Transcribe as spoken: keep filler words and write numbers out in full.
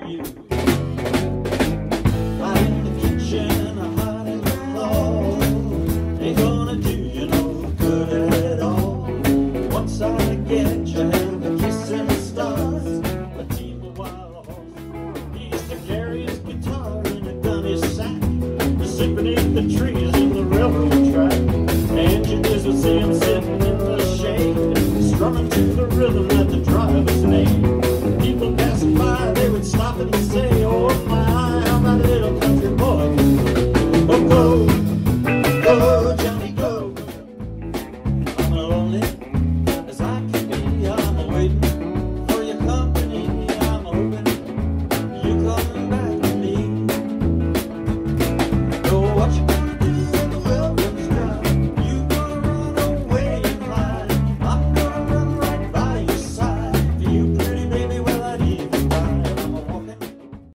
you. Hot in the kitchen, hot in the hall, ain't gonna do you no good at all. Once I get you, have a kiss in the stars, a team of wild horses. He used to carry his guitar in a gunny sack, to sit beneath the trees in the railroad track. Engineers would see him sitting in the shade, strumming to the rhythm that the drivers made. People passing by, they would stop and say, oh my, how about a little country boy? Oh, go, go, Johnny, go. I'm a lonely